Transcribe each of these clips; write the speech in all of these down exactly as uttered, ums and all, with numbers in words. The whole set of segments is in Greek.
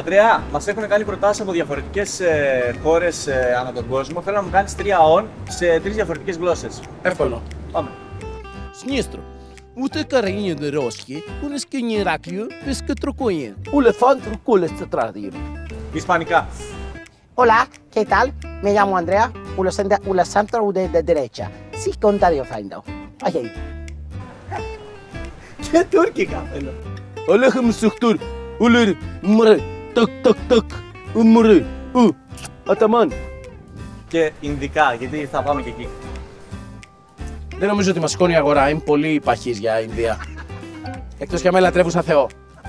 Αντρέα, μας έχουν κάνει προτάσεις από διαφορετικές ε, χώρες ε, ανά τον κόσμο. Θέλω να μου κάνεις τρία όν σε τρεις διαφορετικές γλώσσες. Εύκολο. Πάμε. Sinistro. Uite carrinho de roschi, un schigneraglio, pesca trocoie. Elefante con le tradire. Ισπανικά. Hola, ¿qué tal? Me llamo Andrea, uno uno centro de, de derecha. Sí, contrario, findo. Ay, ay. Και τουρκικά θέλω. Allah'ım sıktır. Ulir. Mre. Tak tak tak. Umre. U. Ataman. Και Ινδικά, γιατί θα πάμε και εκεί. Δεν νομίζω ότι μας σηκώνει η αγορά. Είμαι πολύ παχής για Ινδία. Εκτός κι αν με λατρεύουν σαν Θεό.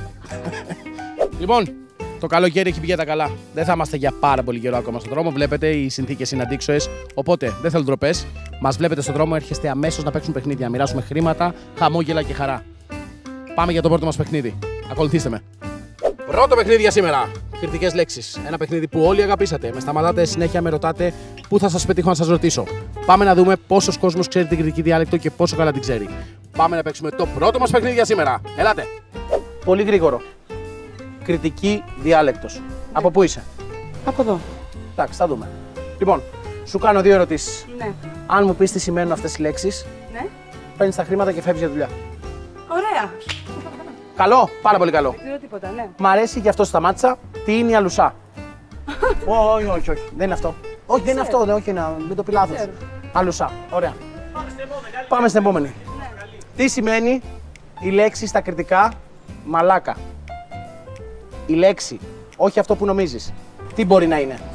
Λοιπόν, το καλοκαίρι έχει πηγαίνει τα καλά. Δεν θα είμαστε για πάρα πολύ καιρό ακόμα στον δρόμο. Βλέπετε, οι συνθήκες είναι αντίξωες. Οπότε δεν θέλω ντροπές. Μας βλέπετε στον δρόμο, έρχεστε αμέσως να παίξουν παιχνίδια. Να μοιράσουμε χρήματα, χαμόγελα και χαρά. Πάμε για το πρώτο μας παιχνίδι. Ακολουθήστε με. Πρώτο παιχνίδι για σήμερα. Κριτικές λέξεις. Ένα παιχνίδι που όλοι αγαπήσατε. Με σταματάτε συνέχεια, με ρωτάτε πού θα σας πετύχω να σας ρωτήσω. Πάμε να δούμε πόσος κόσμος ξέρει την κριτική διάλεκτο και πόσο καλά την ξέρει. Πάμε να παίξουμε το πρώτο μας παιχνίδι για σήμερα. Ελάτε. Πολύ γρήγορο. Κριτική διάλεκτος. Από πού είσαι? Από εδώ. Εντάξει, θα δούμε. Λοιπόν, σου κάνω δύο ερωτήσεις. Ναι. Αν μου πεις τι σημαίνουν αυτές οι λέξεις, Ναι. παίρνεις τα χρήματα και φεύγεις για δουλειά. Ωραία. Καλό, πάρα πολύ καλό. Δεν ξέρω τίποτα, ναι. Μ' αρέσει, γι' αυτό σταμάτησα. Τι είναι η αλουσά? Όχι, όχι, όχι. Δεν είναι αυτό. Όχι, δεν είναι αυτό, δεν, όχι, να μην το πει λάθος. Αλουσά. Ωραία. Πάμε στην επόμενη. Τι σημαίνει η λέξη στα κριτικά μαλάκα? Η λέξη, όχι αυτό που νομίζεις. Τι μπορεί να είναι?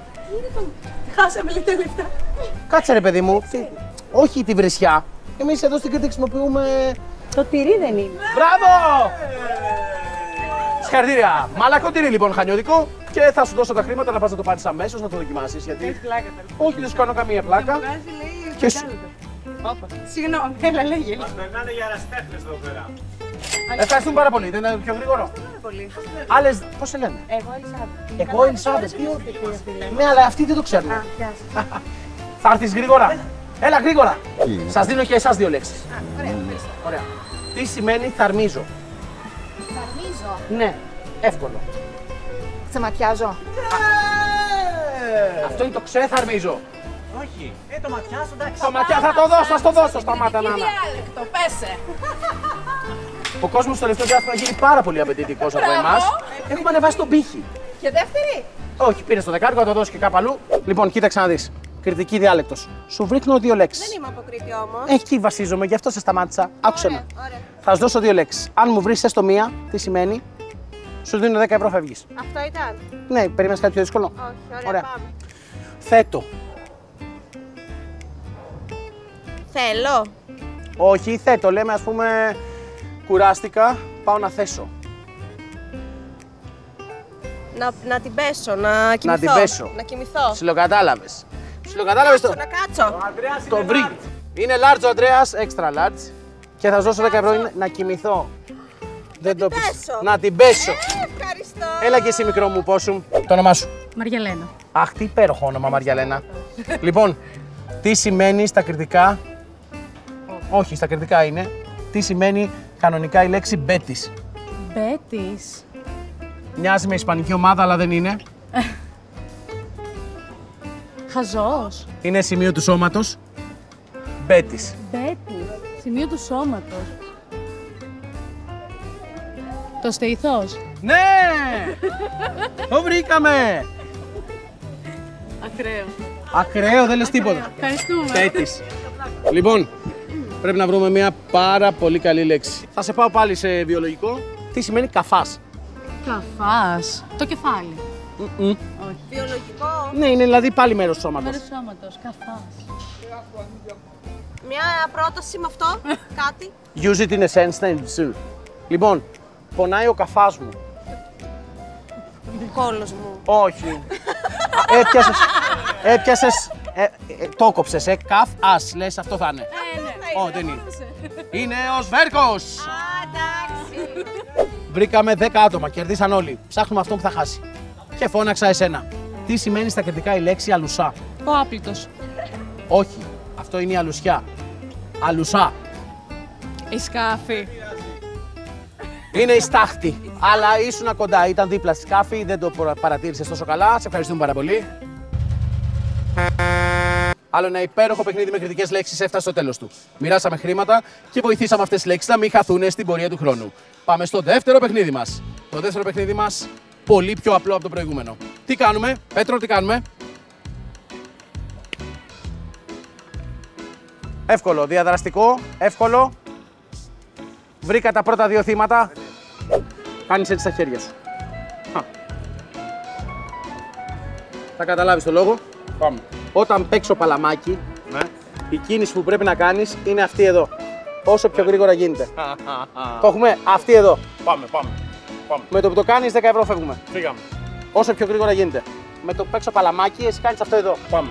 Χάσαμε λίγα λεπτά. Κάτσε ρε παιδί μου. Τι... Όχι τη βρισιά. Εμείς εδώ στην Κρήτη χρησιμοποιούμε... Το τυρί δεν είναι. Μπράβο! Συγχαρητήρια. Μαλακό τυρί λοιπόν, χανιώτικο. Και θα σου δώσω τα χρήματα να πας να το πάρεις αμέσως, να το δοκιμάσεις. Γιατί... Έχει πλάκα τελικά. Όχι, δεν σου κάνω καμία πλάκα. Βγάζει, λέει, Και σου- Συγγνώμη, έλα, λέγε. Μας περνάνε για ερασιτέχνες εδώ πέρα. Ευχαριστούμε πάρα πολύ. Δεν είναι πιο γρήγορο? Πάρα πολύ. Άλλες, πώς σε λένε? Εγώ Ελισάβετ. Εγώ Ελισάβετ. Τι Ναι, αλλά αυτοί δεν το ξέρουν. Α, γεια σας. Θα έρθεις γρήγορα. Έλα γρήγορα. Σας δίνω και εσάς δύο λέξεις. Ωραία, ευχαριστώ. Ωραία. Τι σημαίνει θαρμίζω? Θαρμίζω. Ναι, εύκολο. Ξεματιάζω. Αυτό είναι το ξεθαρμίζω. Όχι. Ε, το ματιά σου, εντάξει. Το ματιά θα το δώσω, θα στο δώσω. Σταμάτα, Νάνα. Διάλεκτο, πέσε. Ο κόσμος στο τελευταίο διάστημα έχει γίνει πάρα πολύ απαιτητικός από εμάς. Έχουμε ανεβάσει τον πύχη. Και δεύτερη. Όχι, πήρε το δεκάρικο, θα το δώσει και κάπου αλλού. Λοιπόν, κοίταξε να δεις. Κριτική διάλεκτος. Σου βρίσκω δύο λέξεις. Δεν είμαι από Κρήτη όμως. Εκεί βασίζομαι, γι' αυτό σε σταμάτησα. Άκουσε με. Ωραία. Θα σου δώσω δύο λέξεις. Αν μου βρεις έστω μία, τι σημαίνει? Σου δίνω δέκα ευρώ, φεύγεις. Αυτό ήταν. Ναι, περίμενες κάτι πιο δύσκολο? Όχι, ωραία, Ωραία. πάμε. Θέτω. Θέλω. Όχι, θέτω. Λέμε, ας πούμε, κουράστηκα, πάω να θέσω. Να, να την πέσω, να κοιμηθώ. την πέσω. Να κοιμηθώ. Ψιλοκατάλαβες. Ψιλοκατάλαβες το. Να κάτσω. Το βρήκε. Είναι large ο Ανδρέας, extra large. Και θα σου δώσω δέκα ευρώ είναι να κοιμηθώ. Δεν το πεις. πέσω. Να την πέσω. Ε, ευχαριστώ. Έλα και εσύ μικρό μου, πώς σου. Το όνομά σου? Μαριαλένα. Αχ, τι υπέροχο όνομα, Μαριαλένα. Λοιπόν, τι σημαίνει στα κριτικά. Όχι, στα κριτικά είναι. Τι σημαίνει κανονικά η λέξη μπέτης? Μπέτης. Μοιάζει με ισπανική ομάδα, αλλά δεν είναι. Χαζός. Είναι σημείο του σώματος. Μπέτης. Μπέτης. Σημείο του σώματος. Το στήθος. Ναι! Το βρήκαμε! Ακραίο. Ακραίο, δεν λες τίποτα. Ευχαριστούμε. Μπέτης. Λοιπόν, πρέπει να βρούμε μια πάρα πολύ καλή λέξη. Θα σε πάω πάλι σε βιολογικό. Τι σημαίνει καφάς? Καφάς. Το κεφάλι. Mm-mm. Βιολογικό. Ναι, είναι δηλαδή πάλι μέρος του σώματος. Μέρος σώματος. Καφάς. Μια πρόταση με αυτό. Κάτι. Use it in a sentence. Λοιπόν, πονάει ο καφάς μου. Κόλος μου. Όχι. Α, έπιασες, έπιασες, ε, ε, το κόψες, ε, καφ, ας, λες αυτό θα είναι. Ε, ναι. Ω, δεν είναι. Είναι ο Σβέρκος. Α, εντάξει. Βρήκαμε δέκα άτομα, κερδίσαν όλοι. Ψάχνουμε αυτόν που θα χάσει. Και φώναξα εσένα. Τι σημαίνει στα κριτικά η λέξη αλουσά? Ο άπλητος. Όχι, αυτό είναι η αλουσιά. Αλουσά. Η σκάφη. Είναι η στάχτη. Αλλά ήσουν κοντά, ήταν δίπλα στη σκάφη, δεν το παρατήρησες τόσο καλά. Σε ευχαριστούμε πάρα πολύ. Άλλο ένα υπέροχο παιχνίδι με κριτικές λέξεις έφτασε στο τέλος του. Μοιράσαμε χρήματα και βοηθήσαμε αυτές τις λέξεις να μην χαθούν στην πορεία του χρόνου. Πάμε στο δεύτερο παιχνίδι μας. Το δεύτερο παιχνίδι μας πολύ πιο απλό από το προηγούμενο. Τι κάνουμε, Πέτρο, τι κάνουμε? Εύκολο, διαδραστικό, εύκολο. Βρήκα τα πρώτα δύο θύματα. Κάνεις έτσι στα χέρια σου. Θα καταλάβεις το λόγο. Πάμε. Όταν παίξω παλαμάκι, ναι, η κίνηση που πρέπει να κάνεις είναι αυτή εδώ. Όσο πιο γρήγορα γίνεται. Το έχουμε, αυτή εδώ. Πάμε, πάμε, πάμε. Με το που το κάνεις, δέκα ευρώ φεύγουμε. Φύγαμε. Όσο πιο γρήγορα γίνεται. Με το που παίξω παλαμάκι, εσύ κάνεις αυτό εδώ. Πάμε.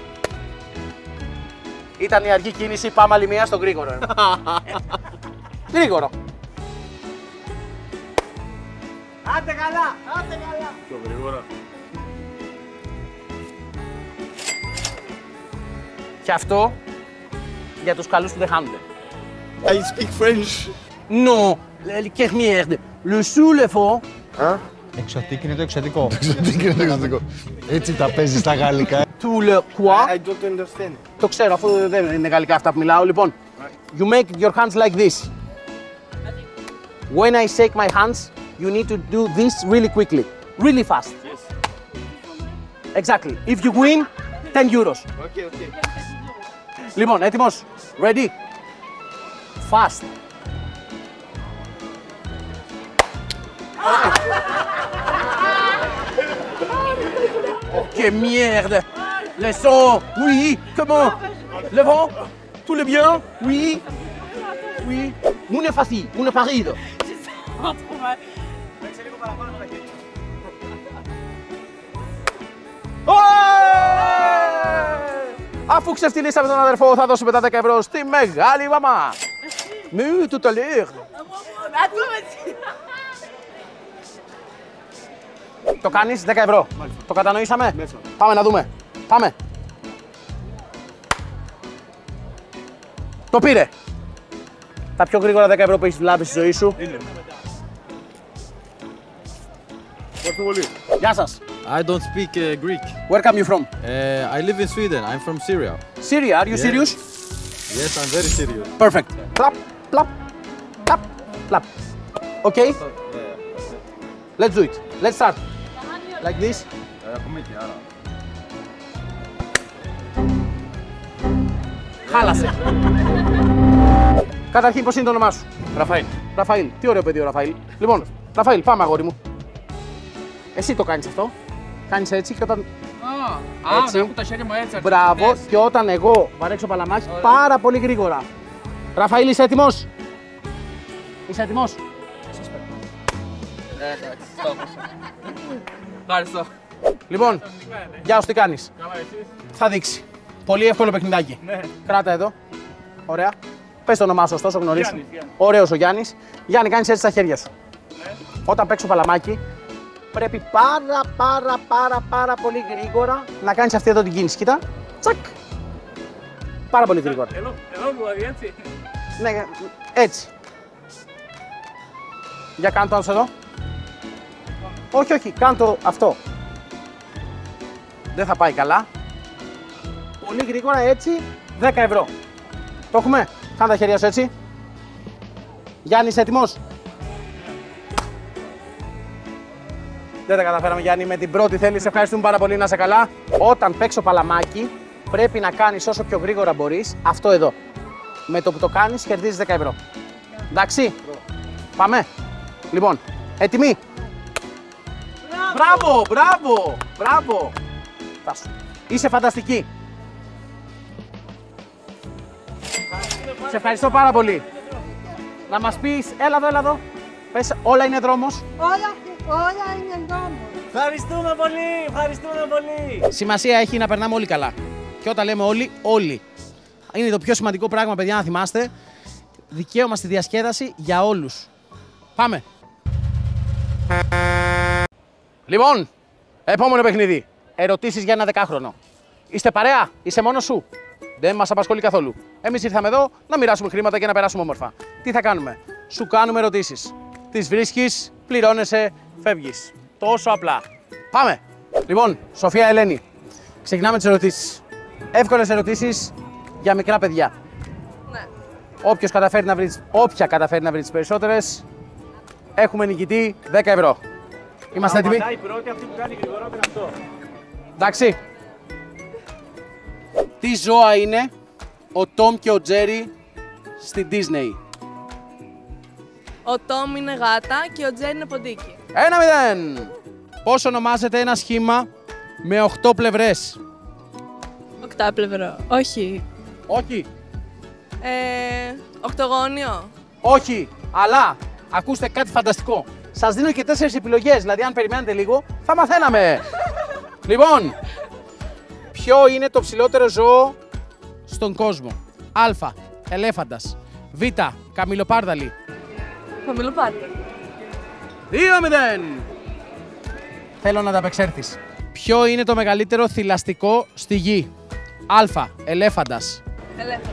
Ήταν η αργή κίνηση, πάμε άλλη μία στο γρήγορο. Γρήγορο. Άντε καλά, άντε καλά. Πιο γρήγορα. Και αυτό για τους καλούς που δεν χάνονται. I speak French. Non, quelle merde. Le sous le fond. Εξωτικό είναι το εξωτικό. Εξωτικό είναι το εξωτικό. Έτσι τα παίζει στα γαλλικά. Tout le quoi. I don't understand. Το ξέρω, αφού δεν είναι γαλλικά αυτά που μιλάω. Λοιπόν, you make your hands like this. When I shake my hands, you need to do this really quickly, really fast. Yes. Exactly. If you win, ten euros. Okay, okay. Λοιπόν, έτοιμος. Ready? Fast. Que merde! Le son! Oui! Comment? Le vent? Tout le bien? Oui! Oui! Mon est facile, mon est parido. Αφού ξεφτυλίσαμε τον αδερφό, θα δώσουμε τα δέκα ευρώ στη μεγάλη μαμά. Μου, tout à l'heure. Το κάνεις, δέκα ευρώ. Μάλιστα. Το κατανοήσαμε. Μέσα. Πάμε να δούμε. Πάμε. Το πήρε. Τα πιο γρήγορα δέκα ευρώ που έχεις λάβει στη ζωή σου. Είναι. Ευχαριστώ πολύ. Γεια σας. I don't speak uh, Greek. Where come you from? Uh, I live in Sweden. I'm from Syria. Syria, are you Yeah. serious? Yes, I'm very serious. Perfect. Clap, clap, clap, clap. Okay? Let's do it. Let's start. Like this. Χάλασε. Καταρχήν, πώς είναι το όνομά σου? Ραφαήλ. Ραφαήλ. Τι ωραίο παιδί ο Ραφαήλ. Λοιπόν, Ραφαήλ, πάμε αγόρι μου. Εσύ το κάνεις αυτό. Κάνεις έτσι και όταν... Α, έτσι. έχω τα χέρια μου έτσι. Μπράβο. αρχές. Και όταν εγώ βαρέξω παλαμάκι, πάρα πολύ γρήγορα. Ραφαήλ, είσαι έτοιμος? Είσαι έτοιμος? Ε, εντάξει, το έπασα. Ευχαριστώ. Λοιπόν, γεια σου, τι κάνεις? Καλά, εσείς? Θα δείξει. Πολύ εύκολο παιχνιδάκι. Ναι. Κράτα εδώ. Ωραία. Πες το όνομά σου, ωστόσο γνωρίζεις. Γιάννης, Γιάννης. Ωραίος ο Γιάννης. Γιάννη, κάνεις έτσι στα χέρια σου. Ναι. Όταν παίξω παλαμάκι, πρέπει πάρα πάρα πάρα πάρα πολύ γρήγορα να κάνεις αυτή εδώ την κίνηση. Κοίτα. Τσακ. Πάρα πολύ γρήγορα. Εδώ, εδώ δηλαδή έτσι. Ναι, έτσι. Για κάνε το εδώ. Όχι, όχι, κάνε το αυτό. Δεν θα πάει καλά. Πολύ γρήγορα έτσι, δέκα ευρώ. Το έχουμε. Κάνε τα χέρια σου έτσι. Γιάννη, είσαι έτοιμος? Δεν τα καταφέραμε, Γιάννη, με την πρώτη θέληση. Ευχαριστούμε πάρα πολύ, να είσαι καλά. Όταν παίξω παλαμάκι, πρέπει να κάνεις όσο πιο γρήγορα μπορείς αυτό εδώ. Με το που το κάνεις, κερδίζεις δέκα ευρώ. Εντάξει. Πάμε. Λοιπόν, έτοιμοι. Μπράβο, μπράβο, μπράβο. Φτάσου. Είσαι φανταστική. Σε ευχαριστώ πάρα πολύ. Να μας πεις, έλα εδώ, έλα εδώ. Πες, όλα είναι δρόμος. Όλα, όλα είναι δρόμος. Ευχαριστούμε πολύ, ευχαριστούμε πολύ. Σημασία έχει να περνάμε όλοι καλά. Και όταν λέμε όλοι, όλοι. Είναι το πιο σημαντικό πράγμα, παιδιά, να θυμάστε. Δικαίωμα στη διασκέδαση για όλους. Πάμε. Λοιπόν, επόμενο παιχνίδι. Ερωτήσεις για ένα δεκάχρονο. Είστε παρέα, είσαι μόνος σου. Δεν μας απασχολεί καθόλου. Εμείς ήρθαμε εδώ να μοιράσουμε χρήματα και να περάσουμε όμορφα. Τι θα κάνουμε? Σου κάνουμε ερωτήσεις. τις βρίσκεις, πληρώνεσαι, φεύγεις. Τόσο απλά. Πάμε. Λοιπόν, Σοφία Ελένη, ξεκινάμε τις ερωτήσεις. Εύκολες ερωτήσεις για μικρά παιδιά. Ναι. Όποιος καταφέρει να βρει, όποια καταφέρει να βρει τις περισσότερες, έχουμε νικητή δέκα ευρώ. Είμαστε έτοιμοι? Πατάει πρώτη αυτή που κάνει γρηγορότερα αυτό. Εντάξει. Τι ζώα είναι ο Τόμ και ο Τζέρι στη Disney? Ο Τόμ είναι γάτα και ο Τζέρι είναι ποντίκι. Ένα μηδέν. Πώς ονομάζεται ένα σχήμα με οχτώ πλευρές? Οκτάπλευρο. Όχι. Όχι. Ε, οκτογώνιο. Όχι. Αλλά ακούστε κάτι φανταστικό. Σας δίνω και τέσσερις επιλογές, δηλαδή αν περιμένετε λίγο θα μαθαίναμε. Λοιπόν, ποιο είναι το ψηλότερο ζώο στον κόσμο? Α. Ελέφαντας. Β. Καμιλοπάρδαλη. Χαμηλοπάρδαλη. δύο μηδέν. Θέλω να ανταπεξέλθεις. Ποιο είναι το μεγαλύτερο θηλαστικό στη γη? Α. Ελέφαντας. Ελέφαντας.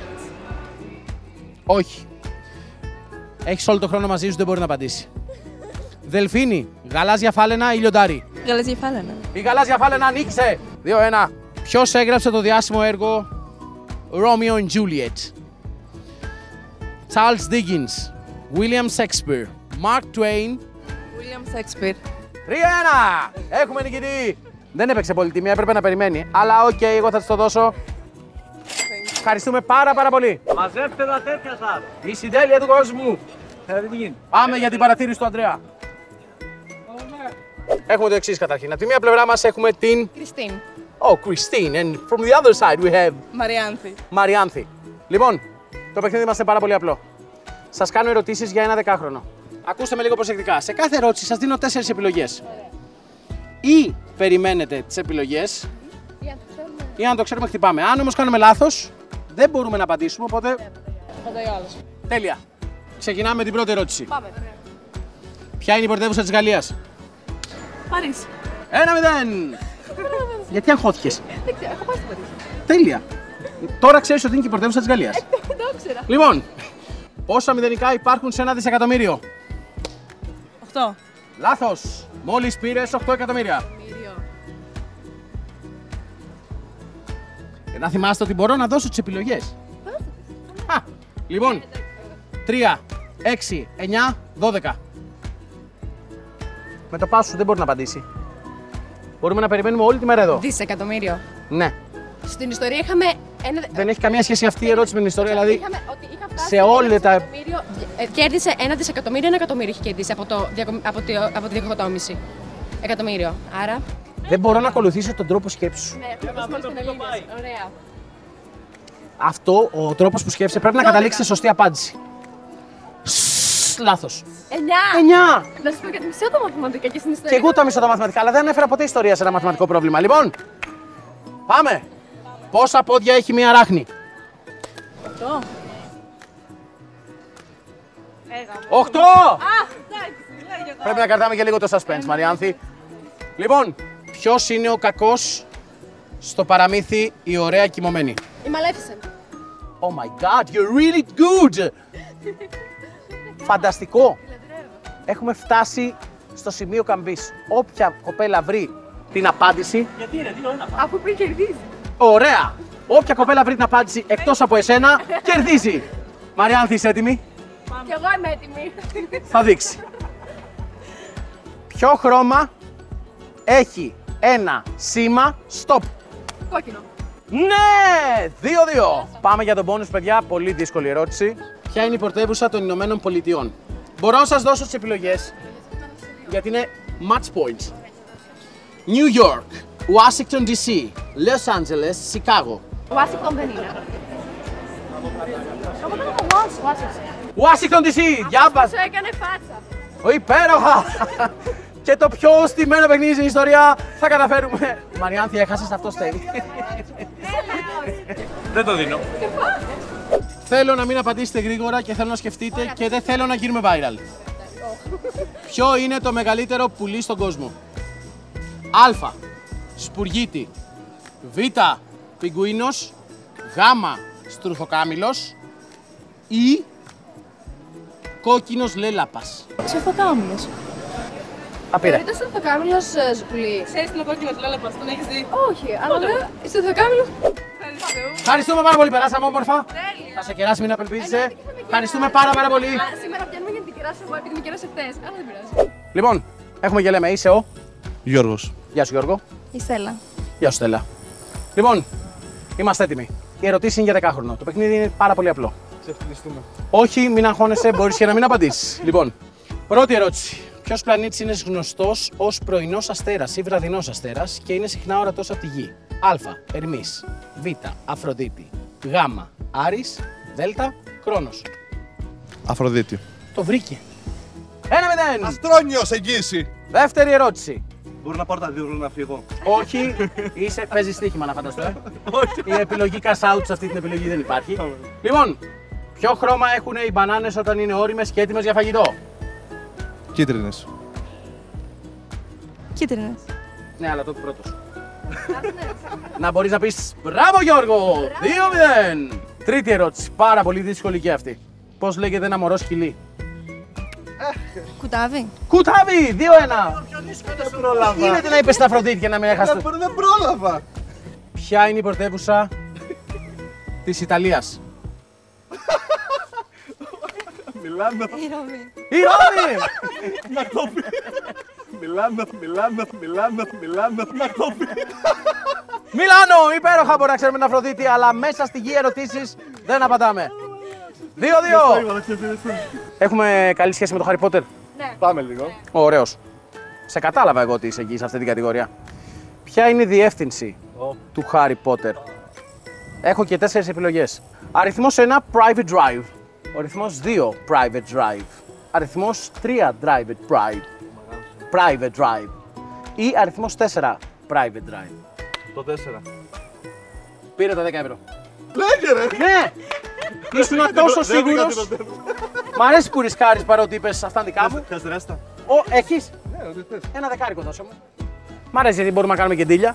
Όχι. Έχεις όλο το χρόνο μαζί σου, δεν μπορεί να απαντήσει. Δελφίνι, γαλάζια φάλαινα ή λιοντάρι? Γαλάζια φάλαινα. Η γαλάζια φάλαινα νίκησε. δύο ένα. Ποιος έγραψε το διάσημο έργο Romeo and Juliet? Charles Dickens, William Shakespeare, Mark Twain. William Shakespeare. τρία ένα. Έχουμε νικητή. Δεν έπαιξε πολύ τιμή, έπρεπε να περιμένει. Αλλά οκ, okay, εγώ θα της το δώσω. Ευχαριστούμε πάρα πάρα πολύ. Μαζεύτε τα τέτοια σας. Η συντέλεια του κόσμου. Θα δείτε τι γίνεται. Πάμε για την παρατήρηση του Ανδρέα. Έχουμε το εξής καταρχήν. Από τη μία πλευρά μας έχουμε την Κριστίν. Oh, Christine. And from the other side we have Μαριάνθη. Μαριάνθη. Λοιπόν, το παιχνίδι μας είναι πάρα πολύ απλό. Σας κάνω ερωτήσεις για ένα δεκάχρονο. Ακούστε με λίγο προσεκτικά. Σε κάθε ερώτηση σας δίνω τέσσερις επιλογές. Ή περιμένετε τις επιλογές, ή αν το ξέρουμε χτυπάμε. Αν όμως κάνουμε λάθος, δεν μπορούμε να απαντήσουμε, οπότε... Τέλεια. Ξεκινάμε με την πρώτη ερώτηση. Πάμε. Ποια είναι η πρωτεύουσα της Γαλλίας? Παρίσι. Ένα μηδέν. Γιατί αγχώθηκες? Δεν ξέρω, έχω πάει στην Παρίσι. Τέλεια. Τώρα ξέρεις ότι είναι και η πρωτεύουσα της Γαλλίας. Δεν το ήξερα. Λοιπόν, πόσα μηδενικά υπάρχουν σε ένα δισεκατομμύριο? Οχτώ. Λάθος. Μόλις πήρες οκτώ εκατομμύρια. Ε, να θυμάστε ότι μπορώ να δώσω τις επιλογές. Α, λοιπόν, τρία, έξι, εννιά, δώδεκα. Με το πάσο σου δεν μπορεί να απαντήσει. Μπορούμε να περιμένουμε όλη τη μέρα εδώ. Δισεκατομμύριο. Ναι. Στην ιστορία είχαμε ένα. Δεν έχει καμία σχέση αυτή η ερώτηση με την ιστορία. Δηλαδή, Είχαμε ότι είχα φτάσει σε όλα τα. ε, κέρδισε ένα δισεκατομμύριο, ένα εκατομμύριο έχει κερδίσει από, το, διακο- από, τη, από τη διχοτόμηση. Εκατομμύριο. Άρα. Δεν μπορώ να ακολουθήσω τον τρόπο σκέψης σου. Ναι, πρέπει να δώσουμε στην Ελλήνες. Ωραία. Αυτό, ο τρόπος που σκέφτεσαι πρέπει να καταλήξει σε σωστή απάντηση. Σσσσ, λάθος. Εννιά. Εννιά. Να σου πω και μισό τα μαθηματικά και στην Και ιστορία. εγώ τα μισώ τα μαθηματικά, αλλά δεν ανέφερα ποτέ ιστορία σε ένα μαθηματικό πρόβλημα. Λοιπόν, πάμε. Πόσα πόδια έχει μία αράχνη? Οχτώ. Οχτώ! Α, εντάξει, λέγε τώρα. Πρέπει να κρατάμε και λίγο το suspense, Μαριάνθη. Λοιπόν, ποιος είναι ο κακός στο παραμύθι η ωραία κοιμωμένη? Η Μαλέφισεν. Oh my god, you're really good! Φανταστικό! Έχουμε φτάσει στο σημείο καμπής. Όποια κοπέλα βρει την απάντηση... Γιατί είναι, τι είναι Αφού πριν κερδίζει. Ωραία! Όποια κοπέλα βρει την απάντηση εκτός από εσένα, κερδίζει! Μαριάνθη, είσαι έτοιμη? Κι εγώ είμαι έτοιμη. Θα δείξει. Ποιο χρώμα έχει ένα σήμα stop? Κόκκινο. Ναι! δύο δύο. Πάμε για τον bonus, παιδιά. Πολύ δύσκολη ερώτηση. Ποια είναι η πρωτεύουσα των Ηνωμένων Πολιτειών? Μπορώ να σας δώσω τις επιλογές, γιατί είναι match points. New York, Washington ντι σι, Los Angeles, Chicago. Ουάσιγκτον δεν είναι. Εγώ δεν έχω Ουάσιγκτον. Washington ντι σι, διάβαζε. Σου έκανε φάτσα. Ο υπέροχα! Και το πιο στημένο παιχνίδι στην ιστορία θα καταφέρουμε. Μαριάνθη, έχασες, αυτό στέλνει. Δεν το δίνω. Θέλω να μην απαντήσετε γρήγορα και θέλω να σκεφτείτε και δεν θέλω να γίνουμε viral. Ποιο είναι το μεγαλύτερο πουλί στον κόσμο? Α. Σπουργίτη. Β. Πιγκουίνος. Γ. Στρουθοκάμιλος. Ή. Κ. κόκκινος λέλαπας. Σορθοκάμιλος. Τα πήρε. Θεωρείται σορθοκάμιλος ζουκλί. Ξέρεις τι είναι ο κόκκινος λέλαπας, τον έχεις δει? Όχι, αλλά σορθοκάμιλος. Ευχαριστούμε πάρα πολύ, περάσαμε όμορφα. Θα σε κεράσει, μην απελπίζεσαι. Ευχαριστούμε πάρα πάρα πολύ. Σήμερα πιάνουμε για να την κεράσω εγώ, επειδή με κέρασε χτες. Αλλά δεν πειράζει. Λοιπόν, έχουμε και λέμε, είσαι ο Γιώργος. Γεια σου Γιώργο. Η Στέλλα. Γεια σου Στέλλα. Λοιπόν, είμαστε έτοιμοι. Η ερωτήση είναι για δεκάχρονο. Το παιχνίδι είναι πάρα πολύ απλό. Ξεφτυλιστούμε. Όχι, μην αγχώνεσαι, μπορείς και να μην απαντήσεις. Λοιπόν, πρώτη ερώτηση. Ποιος πλανήτης είναι γνωστός ως πρωινός αστέρας ή βραδινός αστέρας και είναι συχνά ορατός από τη Γη? Α. Ερμής. Β. Αφροδίτη. Γ. Άρης. Δ. Κρόνος. Αφροδίτη. Το βρήκε. Ένα μηδέν. Αστρόνιος εγγύηση. Δεύτερη ερώτηση. Μπορώ να πάρω τα δύο ρόλα να φύγω. Όχι, είσαι, παίζει στοίχημα να φανταστώ. Ε. Η επιλογή cash out σε αυτή την επιλογή δεν υπάρχει. Λοιπόν, ποιο χρώμα έχουν οι μπανάνες όταν είναι ώριμες και έτοιμες για φαγητό? Κίτρινες. Κίτρινες. Ναι, αλλά το πρώτος. Να μπορείς να πεις μπράβο Γιώργο! δύο μηδέν. Τρίτη ερώτηση, πάρα πολύ δύσκολη και αυτή. Πώς λέγεται ένα μωρό σκυλί? Κουτάβι. Κουτάβι! δύο ένα. Γίνεται να είπες την Αφροδίτη και να μην έχασε. Δεν πρόλαβα. Ποια είναι η πρωτεύουσα της Ιταλίας? Μιλάνο. Η Ρώμη. Η Ρώμη! Να το πει. Μιλάνο, Μιλάνο, Μιλάνο, Μιλάνο. Να το πει. Μιλάνο! Υπέροχα μπορεί να ξέρουμε την Αφροδίτη, αλλά μέσα στη γη ερωτήσεις δεν απαντάμε. δύο δύο. Έχουμε καλή σχέση με το Harry Potter. Ναι. Πάμε λίγο. Ωραίος. Σε κατάλαβα εγώ ότι είσαι εκεί σε αυτή την κατηγορία. Ποια είναι η διεύθυνση Oh. του Harry Potter? Έχω και τέσσερις επιλογές. Αριθμός ένα, Private Drive. Αριθμός δύο, Private Drive. Αριθμός τρία, Private Drive. Private Drive. Ή αριθμός τέσσερα, Private Drive. Το τέσσερα. Πήρε τα δέκα ευρώ. Λέγε ρε. Ναι! Ήσουν τόσο σίγουρος. Μ' αρέσει που ρισκάρεις παρότι είπες αυτά είναι δικά μου. Θες ρέστα? Ω, έχεις. Ναι, ό,τι θες. Ένα δεκάρικο δώσε μου. Μ' αρέσει γιατί μπορούμε να κάνουμε και ντύλια.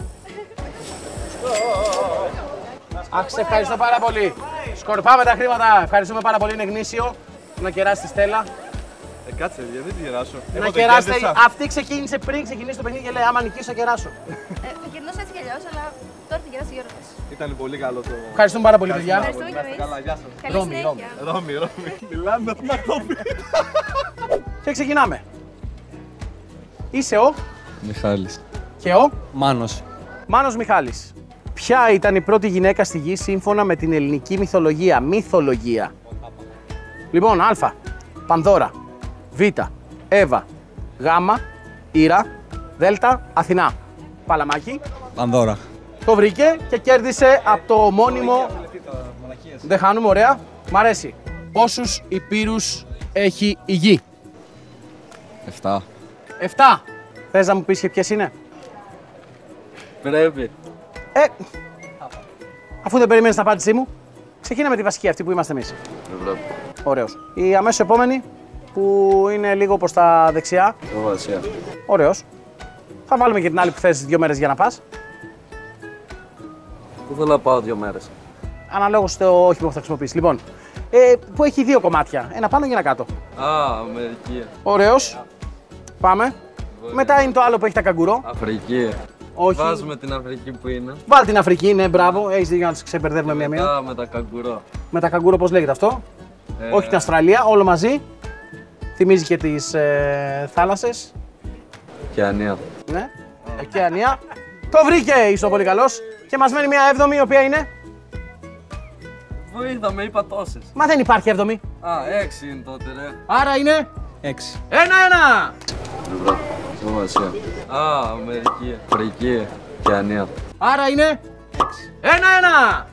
Αχ, σε ευχαριστώ πάρα πολύ. Σκορπάμε τα χρήματα. Ευχαριστούμε πάρα πολύ. Είναι γνήσιο. Να κεράσει τη Στέλλα. Ε, κάτσε, γιατί τη γεράσω. Να κεράσετε. Αυτή ξεκίνησε πριν ξεκινήσει το παιχνίδι και λέει: άμα νικήσω, θα κεράσω. Θα κερνούσα έτσι κι αλλιώς, αλλά τώρα θα κεράσει ο Γιώργος. Ήταν πολύ καλό το. Ευχαριστούμε πάρα πολύ, παιδιά. Ευχαριστούμε κι Να είστε εμείς. καλά, γεια σας. Καλή Ρώμη, συνέχεια. Ρώμη, Ρώμη. Μιλάνο, να το πει. Και ξεκινάμε. Είσαι ο Μιχάλης. και ο Μάνος. Μάνος Μιχάλης. Ποια ήταν η πρώτη γυναίκα στη γη σύμφωνα με την ελληνική μυθολογία? Μυθολογία. Λοιπόν, Α. Πανδώρα. Β. Εύα. Γ. Ήρα. Δ. Αθηνά. Παλαμάκι. Πανδώρα. Το βρήκε και κέρδισε από το ομώνυμο. Δεν χάνουμε, ωραία. Μ' αρέσει. Πόσους υπήρους έχει η γη? Εφτά. Εφτά. Θες να μου πεις και ποιες είναι? Πρέπει. Ε, αφού δεν περιμένεις την απάντησή μου, ξεκίνα με τη βασική αυτή που είμαστε εμείς. Ευρώπη. Ωραίος. Η αμέσως επόμενη που είναι λίγο προς τα δεξιά. Ασία. Ωραίος. Θα βάλουμε και την άλλη που θες δύο μέρες για να πας. Πού θέλω να πάω δύο μέρες. Αναλόγως στο όχημα που θα χρησιμοποιήσεις. Λοιπόν, ε, που έχει δύο κομμάτια. Ένα πάνω και ένα κάτω. Α, Αμερική. Ωραίος. Πάμε. Μετά είναι το άλλο που έχει τα καγκουρό. Αφρική. Όχι. Βάζουμε την Αφρική που είναι. Βάλ την Αφρική, ναι, μπράβο. Έχεις δίκιο να τις ξεμπερδεύουμε μία-μία. Μετά με τα καγκουρό. Με τα καγκουρό, πώς λέγεται αυτό? Ε, Όχι την Αυστραλία, όλο μαζί. Θυμίζει και τις ε, θάλασσες. Ωκεανία. Ναι. Ωκεανία. Το βρήκε, είσαι πολύ καλός. Και μας μένει μια έβδομη, η οποία είναι. Βοήθα, με είπα τόσες. Μα δεν υπάρχει έβδομη. Α, έξι είναι τότε, ρε. Άρα είναι. Έξι. Ένα-ένα. Ευρώπη. Ασία. Α, Αμερική. Αφρική. Ωκεανία. Άρα είναι. Ένα-ένα.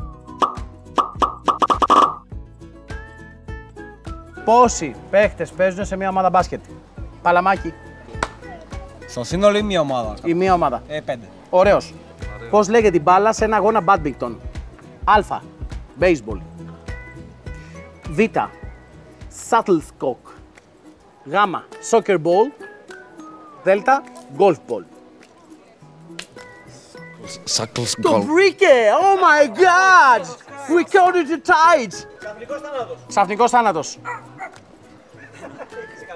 Πόσοι παίχτες παίζουν σε μια ομάδα μπάσκετ? Παλαμάκι. Στο σύνολο ή μία ομάδα? Η μία ομάδα. Ε, πέντε. Ωραίος. Πώς λέγεται η μπάλα σε ένα αγώνα badminton? Α. Baseball. Β. Shuttlecock. Γ. Soccer ball. Δ. Golf ball. Σάκλος Το βρήκε! Oh my god! We counted it tight! Ξαφνικός θάνατος.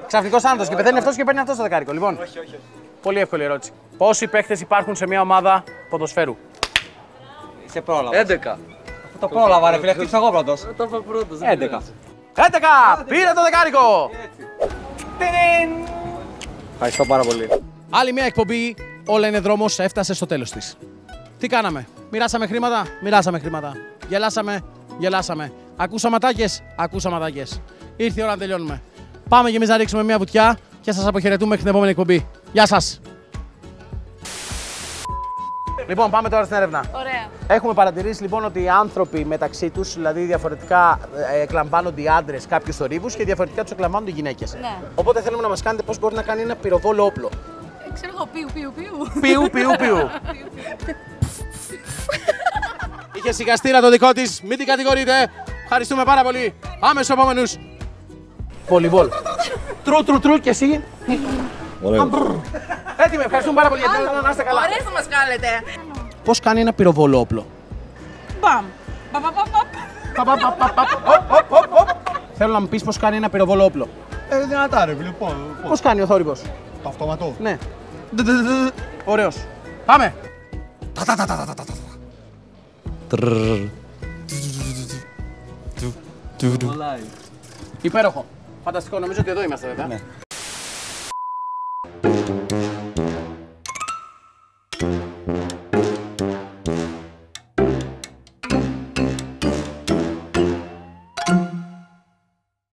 Ξαφνικός άνοδος και πεθαίνει αυτός και παίρνει αυτός το δεκάρικο. Λοιπόν, Όχι, όχι, όχι. πολύ εύκολη ερώτηση. Πόσοι παίχτες υπάρχουν σε μια ομάδα ποδοσφαίρου? Σε πρόλαβα. έντεκα. Αυτό το πρόλαβα, ρε φίλε, χτύπησα εγώ πρώτος. Το είπα πρώτος. έντεκα. έντεκα! Πήρε το δεκάρικο! Ευχαριστώ πάρα πολύ. Άλλη μια εκπομπή, όλα είναι δρόμος, έφτασε στο τέλος της. Τι κάναμε? Μοιράσαμε χρήματα? Μοιράσαμε χρήματα. Γελάσαμε? Γελάσαμε. Ακούσαμε ατάκες? Ακούσαμε ατάκες. Ήρθε η ώρα να τελειώνουμε. Πάμε και εμείς να ρίξουμε μια βουτιά και σας αποχαιρετούμε μέχρι την επόμενη εκπομπή. Γεια σας! Λοιπόν, πάμε τώρα στην έρευνα. Ωραία. Έχουμε παρατηρήσει λοιπόν ότι οι άνθρωποι μεταξύ τους, δηλαδή διαφορετικά ε, εκλαμβάνονται οι άντρες κάποιους θορύβους και διαφορετικά τους εκλαμβάνονται οι γυναίκες. Ναι. Οπότε θέλουμε να μας κάνετε πώς μπορεί να κάνει ένα πυροβόλο όπλο. Ε, ξέρω εγώ, πιου, πιου, πιου. Πιου, πιου, πιου. Είχε σιγαστήρα το δικό της, μην την κατηγορείτε. Ευχαριστούμε πάρα πολύ. Πάμε στους επόμενους. Πολυβόλ. Τρου, τρου, τρου και εσύ. Ωραίο. Έτοιμοι, ευχαριστούμε πάρα πολύ. Να είστε καλά. Ωραίες θα μας κάνετε. Πώς κάνει ένα πυροβόλο όπλο? Μπαμ. Πα, πα, πα, πα. Πα, πα, πα, πα, πα. Οπ, οπ, οπ, οπ. Θέλω να μου πεις πώς κάνει ένα πυροβόλο όπλο. Ε, δυνατά ρε φίλε, πώς. Πώς κάνει ο θόρυβος? Το αυτόματο. Ναι. Ωραίος. Πάμε. Υπέροχο. Φανταστικό, νομίζω ότι εδώ είμαστε βέβαια.